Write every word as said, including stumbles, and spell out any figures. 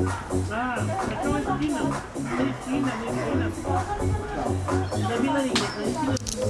Ah, acá va el chino. El chino, el chino. La vida de